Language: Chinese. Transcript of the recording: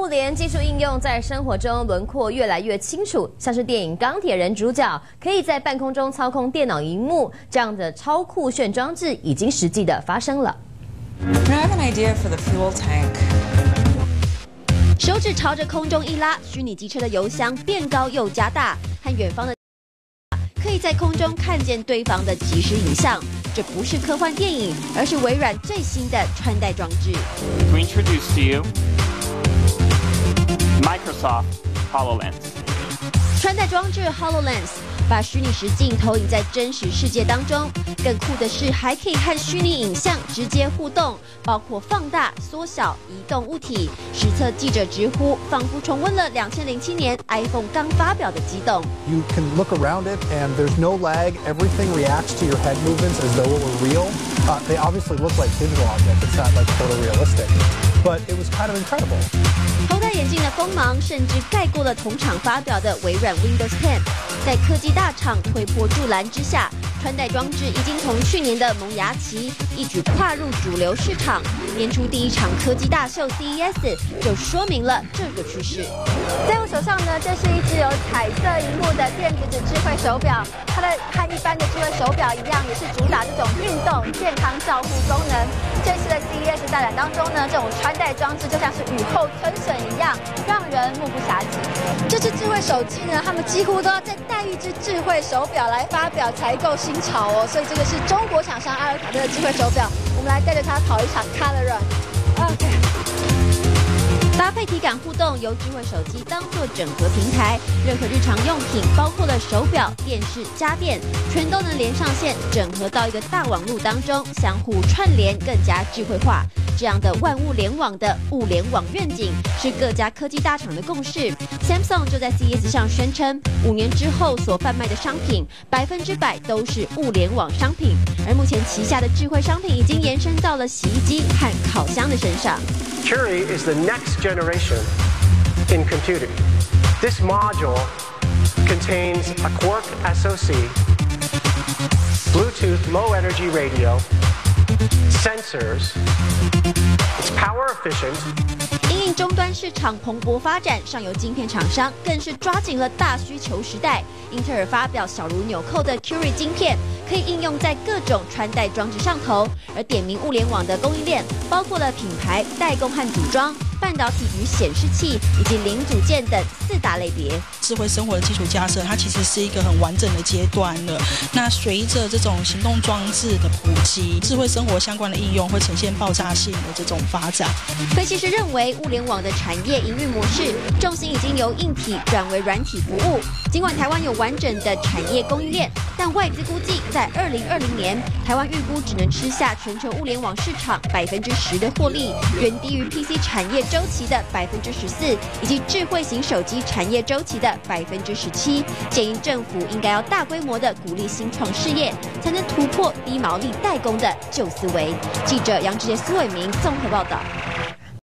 互联技术应用在生活中轮廓越来越清楚，像是电影《钢铁人》主角可以在半空中操控电脑萤幕，这样的超酷炫装置已经实际的发生了。 I have an idea for the fuel tank. 手指朝着空中一拉，虚拟机车的油箱变高又加大，和远方的可以在空中看见对方的即时影像。这不是科幻电影，而是微软最新的穿戴装置。 To introduce to you Microsoft HoloLens. 穿戴装置 HoloLens 把虚拟实境投影在真实世界当中，更酷的是还可以和虚拟影像直接互动，包括放大、缩小、移动物体。实测记者直呼，仿佛重温了2007年 iPhone 刚发表的激动。 You can look around it and there's no lag. Everything reacts to your head movements as though it were real. They obviously look like digital objects. It's not like photorealistic, but it was kind of incredible. 头戴眼镜的锋芒甚至盖过了同场发表的微软 Windows 10。在科技大厂推波助澜之下，穿戴装置已经从去年的萌芽期一举跨入主流市场。年初第一场科技大秀 CES 就说明了这个趋势。 在我手上呢，这是一只有彩色荧幕的电子指智慧手表，它和一般的智慧手表一样，也是主打这种运动健康照护功能。这次的 CES 大展当中呢，这种穿戴装置就像是雨后春笋一样，让人目不暇接。这只智慧手机呢，他们几乎都要再带一只智慧手表来发表才够新潮哦。所以这个是中国厂商阿尔卡特的智慧手表，我们来带着它跑一场 Color Run。OK。 搭配体感互动，由智慧手机当作整合平台，任何日常用品，包括了手表、电视、家电，全都能连上线，整合到一个大网络当中，相互串联，更加智慧化。这样的万物联网的物联网愿景，是各家科技大厂的共识。Samsung 就在 CES 上宣称，5年之后所贩卖的商品100%都是物联网商品。而目前旗下的智慧商品已经延伸到了洗衣机和烤箱的身上。 Curie is the next generation in computing. This module contains a Quark SoC, Bluetooth low energy radio, sensors. It's power efficient. 因应终端市场蓬勃发展，上游晶片厂商更是抓紧了大需求时代。英特尔发表小如纽扣的 Curie 晶片，可以应用在各种穿戴装置上头。而点名物联网的供应链，包括了品牌、代工和组装、半导体与显示器以及零组件等4大类别。 智慧生活的基础架设，它其实是一个很完整的阶段了。那随着这种行动装置的普及，智慧生活相关的应用会呈现爆炸性的这种发展。 分析师认为，物联网的产业营运模式重心已经由硬体转为软体服务。尽管台湾有完整的产业供应链，但外资估计在2020年，台湾预估只能吃下全球物联网市场10%的获利，远低于 PC 产业周期的14%，以及智慧型手机产业周期的17%。建议政府应该要大规模的鼓励新创事业，才能突破低毛利代工的旧思维。记者杨志杰、苏伟明综合报道。